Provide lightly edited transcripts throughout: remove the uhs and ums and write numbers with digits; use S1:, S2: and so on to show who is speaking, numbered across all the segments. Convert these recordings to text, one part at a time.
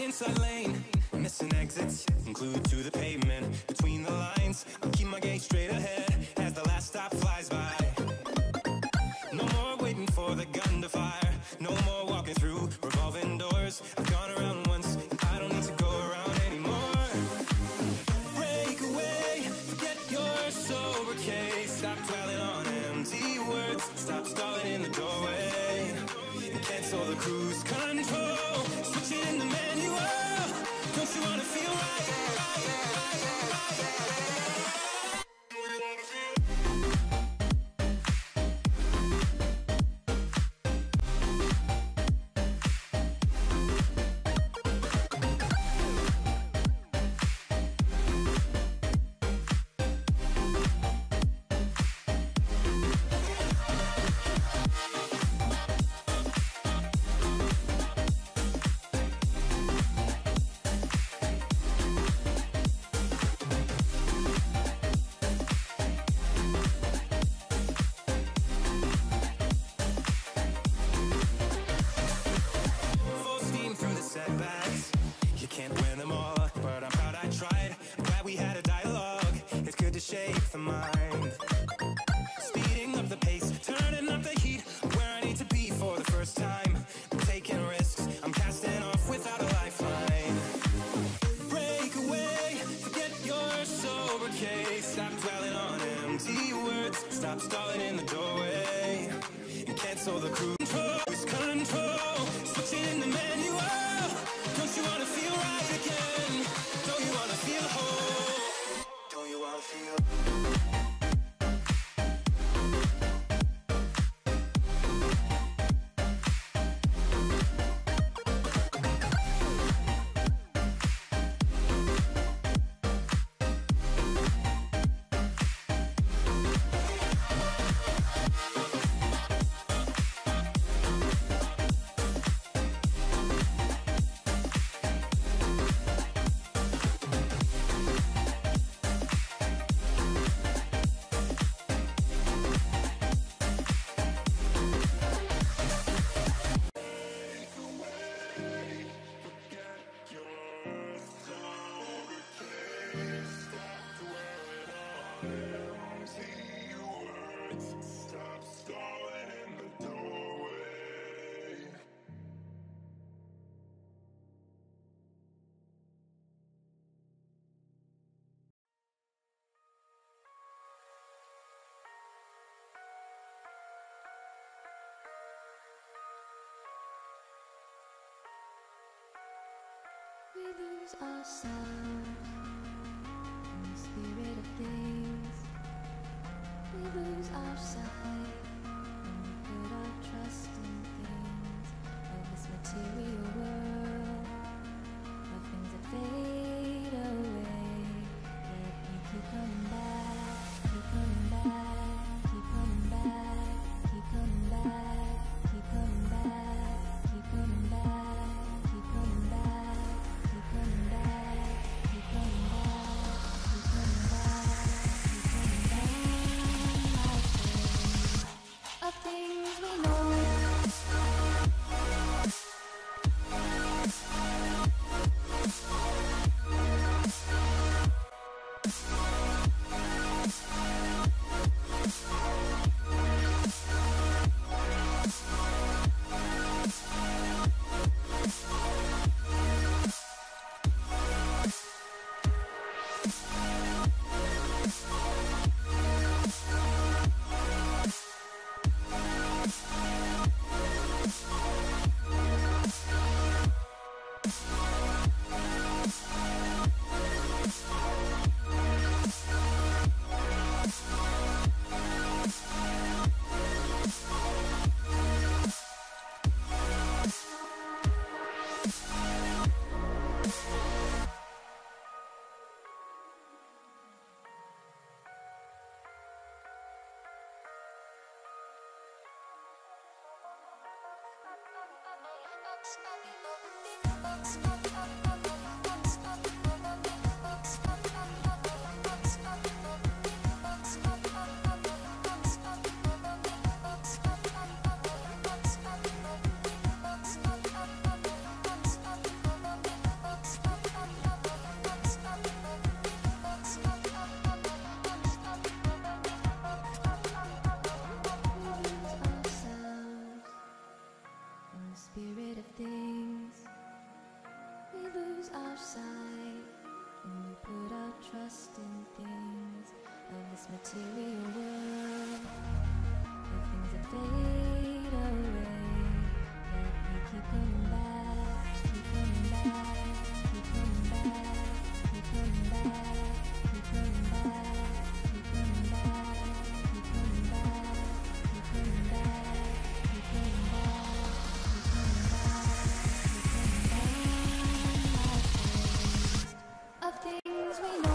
S1: inside lane, missing exits, glued to the pavement. Between the lines, I'll keep my gaze straight ahead as the last stop flies by. No more waiting for the gun to fire, no more walking through revolving doors. I've gone around once, I don't need to go around anymore. Break away, forget your sober case. Stop dwelling on empty words, stop stalling in the doorway, and cancel the cruise control. Switching the manual, don't you wanna feel right? Setbacks, you can't win them all, but I'm proud I tried. I'm glad we had a dialogue, it's good to shape the mind. Speeding up the pace, turning up the heat, where I need to be for the first time. I'm taking risks, I'm casting off without a lifeline. Break away, forget your sober case. Stop dwelling on empty words, stop stalling in the doorway, and cancel the cruise control. Switching the manual, don't you wanna feel right again? Don't you wanna feel whole? Don't you wanna feel? Stop stalling in the doorway.
S2: We lose ourselves in the spirit of things. We lose our sight when we put our trust in things of this material world, of things that fade away. Yet you keep coming back, keep coming back, keep coming back, keep coming back, keep coming back, keep coming back, keep coming back, keep coming back, keep coming back, keep coming back, keep coming back. Of things we know, lose our sight when we put our trust in things of this material world, the things that fade away, yet we keep coming back, keep coming back, keep coming back, keep coming back, keep coming back, keep coming back, keep coming back, keep coming back, keep coming back, keep coming back, keep coming back, of things we know.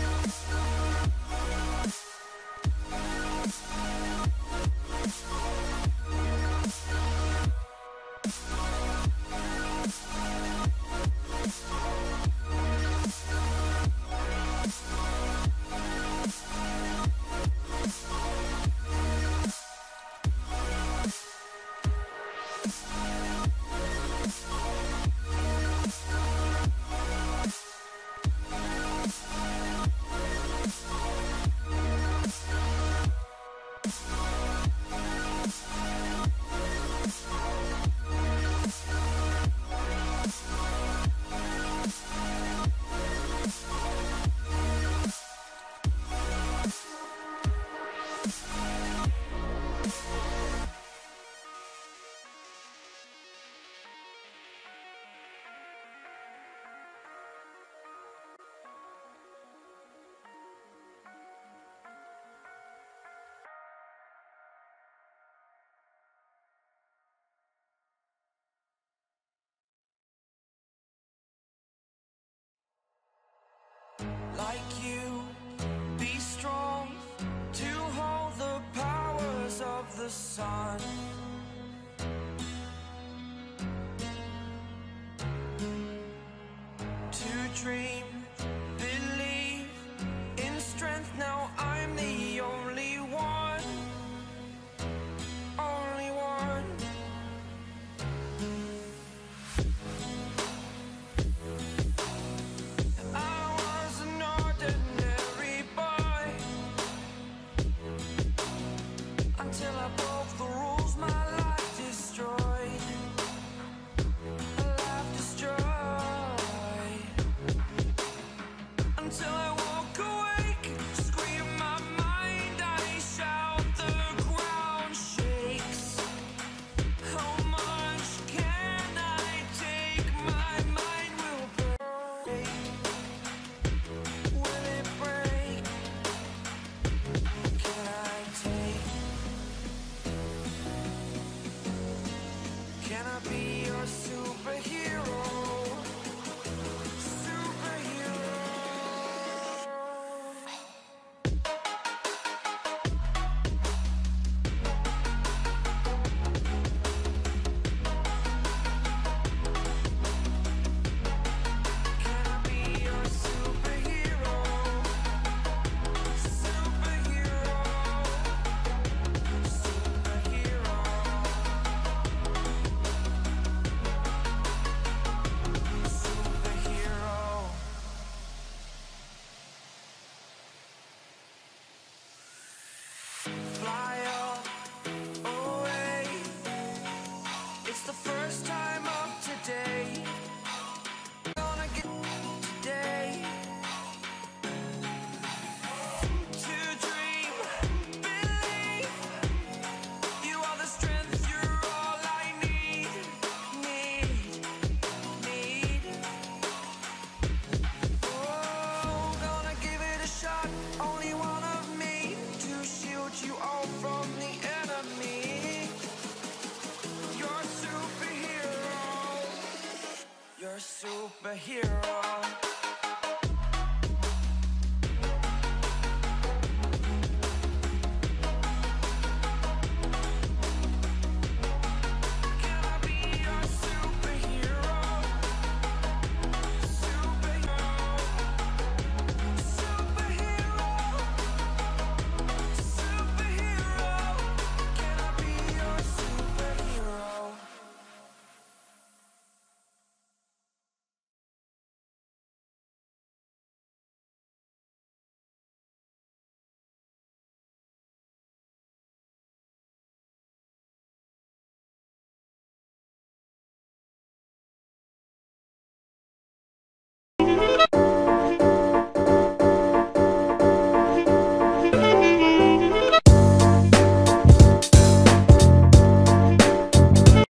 S3: Like you, be strong to hold the powers of the sun. To dream, believe in strength. Now I'm the only one, only one. Until I broke the rules, my life destroyed. A life destroyed. Until I woke awake, scream my mind, I shout, the ground shakes. How much can I take? My mind will break. Will it break? Can I take? Can I be your superhero? Superhero. Can I be your superhero? Superhero. Superhero. Superhero. Fly up, away. It's the first time of today. Gonna get today. To dream, believe. You are the strength, you're all I need. Oh, gonna give it a shot. Only one of me to shield you all from the enemy. You're a superhero. You're a superhero.